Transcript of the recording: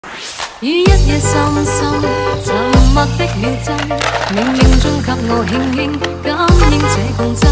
于一夜深深沉默的秒针，冥冥中给我轻轻感应这共振。